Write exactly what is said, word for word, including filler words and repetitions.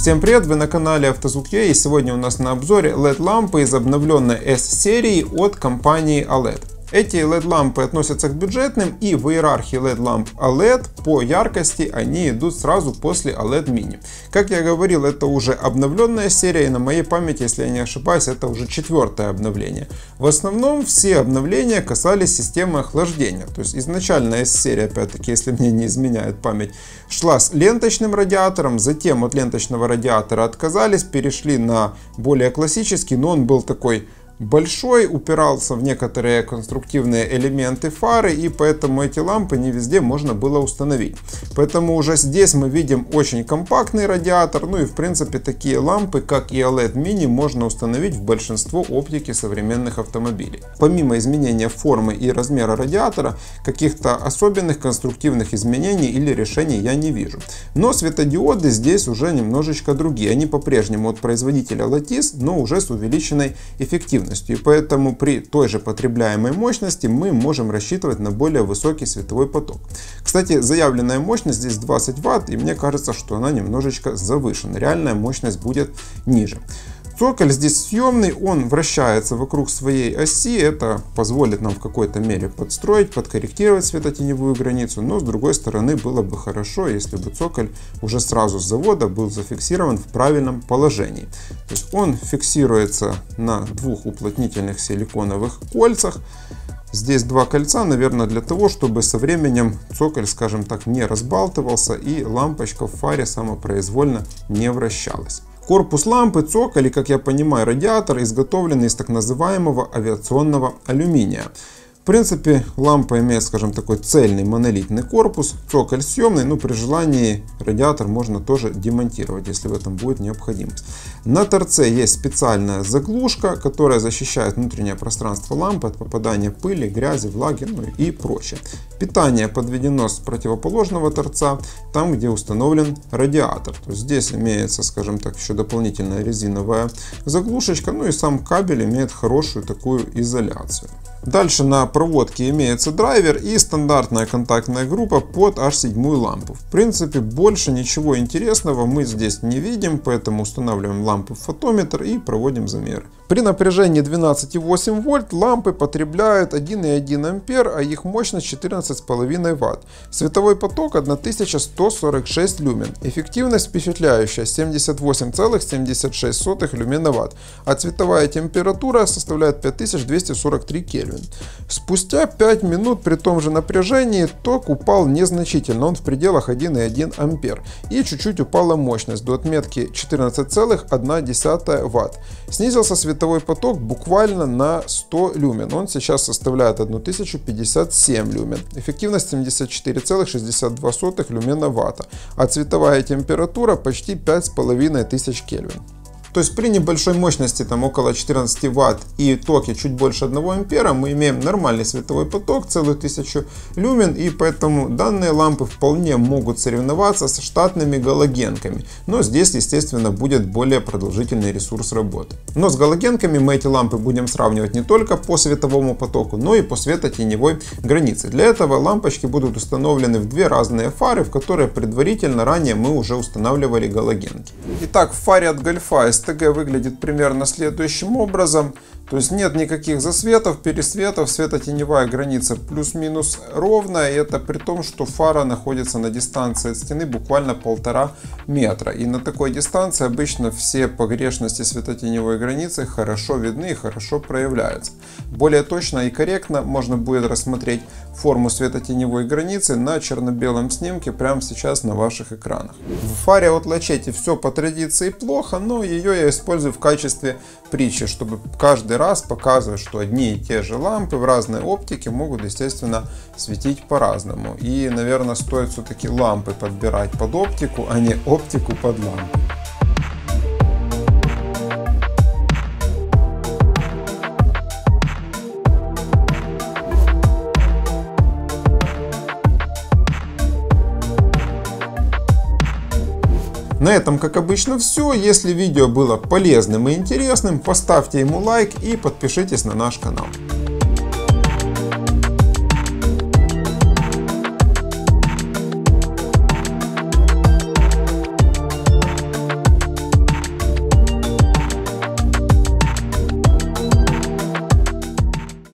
Всем привет, вы на канале Автозвук.ua, и сегодня у нас на обзоре эл и ди-лампы из обновленной S-серии от компании олед. Эти эл и ди-лампы относятся к бюджетным, и в иерархии эл и ди-ламп олед по яркости они идут сразу после олед Mini. Как я говорил, это уже обновленная серия, и на моей памяти, если я не ошибаюсь, это уже четвертое обновление. В основном все обновления касались системы охлаждения. То есть изначально S-серия, опять-таки, если мне не изменяет память, шла с ленточным радиатором, затем от ленточного радиатора отказались, перешли на более классический, но он был такой большой, упирался в некоторые конструктивные элементы фары, и поэтому эти лампы не везде можно было установить. Поэтому уже здесь мы видим очень компактный радиатор, ну и в принципе такие лампы, как и олед Mini, можно установить в большинство оптики современных автомобилей. Помимо изменения формы и размера радиатора, каких-то особенных конструктивных изменений или решений я не вижу. Но светодиоды здесь уже немножечко другие. Они по-прежнему от производителя Lattice, но уже с увеличенной эффективностью. И поэтому при той же потребляемой мощности мы можем рассчитывать на более высокий световой поток. Кстати, заявленная мощность здесь двадцать ватт, и мне кажется, что она немножечко завышена. Реальная мощность будет ниже. Цоколь здесь съемный, он вращается вокруг своей оси, это позволит нам в какой-то мере подстроить, подкорректировать светотеневую границу, но с другой стороны было бы хорошо, если бы цоколь уже сразу с завода был зафиксирован в правильном положении. То есть он фиксируется на двух уплотнительных силиконовых кольцах. Здесь два кольца, наверное, для того, чтобы со временем цоколь, скажем так, не разбалтывался и лампочка в фаре самопроизвольно не вращалась. Корпус лампы, цоколь и, как я понимаю, радиатор изготовлены из так называемого авиационного алюминия. В принципе, лампа имеет, скажем, такой цельный монолитный корпус, цоколь съемный, но при желании радиатор можно тоже демонтировать, если в этом будет необходимость. На торце есть специальная заглушка, которая защищает внутреннее пространство лампы от попадания пыли, грязи, влаги, ну и прочее. Питание подведено с противоположного торца, там, где установлен радиатор. То есть здесь имеется, скажем так, еще дополнительная резиновая заглушечка, ну и сам кабель имеет хорошую такую изоляцию. Дальше на проводке имеется драйвер и стандартная контактная группа под аш семь лампу. В принципе, больше ничего интересного мы здесь не видим, поэтому устанавливаем лампу в фотометр и проводим замеры. При напряжении двенадцать и восемь вольт лампы потребляют один и один ампер, а их мощность четырнадцать и пять ватт. Световой поток тысяча сто сорок шесть люмен. Эффективность впечатляющая семьдесят восемь целых семьдесят шесть сотых люмена-ватт, а цветовая температура составляет пять тысяч двести сорок три кельвин. Спустя пять минут при том же напряжении ток упал незначительно, он в пределах один и один ампер, и чуть-чуть упала мощность до отметки четырнадцать целых одна десятая ватт. Снизился световой поток буквально на сто люмен, он сейчас составляет тысячу пятьдесят семь люмен. Эффективность семьдесят четыре целых шестьдесят два сотых люмена-ватта, а цветовая температура почти пять с половиной тысяч кельвин. То есть при небольшой мощности, там около четырнадцати ватт и токе чуть больше одного ампера, мы имеем нормальный световой поток, целую тысячу люмен, и поэтому данные лампы вполне могут соревноваться с штатными галогенками. Но здесь, естественно, будет более продолжительный ресурс работы. Но с галогенками мы эти лампы будем сравнивать не только по световому потоку, но и по светотеневой границе. Для этого лампочки будут установлены в две разные фары, в которые предварительно ранее мы уже устанавливали галогенки. Итак, в фаре от Гольфа эс тэ гэ выглядит примерно следующим образом. То есть нет никаких засветов, пересветов, светотеневая граница плюс-минус ровная. И это при том, что фара находится на дистанции от стены буквально полтора метра. И на такой дистанции обычно все погрешности светотеневой границы хорошо видны и хорошо проявляются. Более точно и корректно можно будет рассмотреть форму светотеневой границы на черно-белом снимке прямо сейчас на ваших экранах. В фаре от Lachetti все по традиции плохо, но ее я использую в качестве притчи, чтобы каждый раз показывать, что одни и те же лампы в разной оптике могут, естественно, светить по-разному. И, наверное, стоит все-таки лампы подбирать под оптику, а не оптику под лампу. На этом, как обычно, все. Если видео было полезным и интересным, поставьте ему лайк и подпишитесь на наш канал.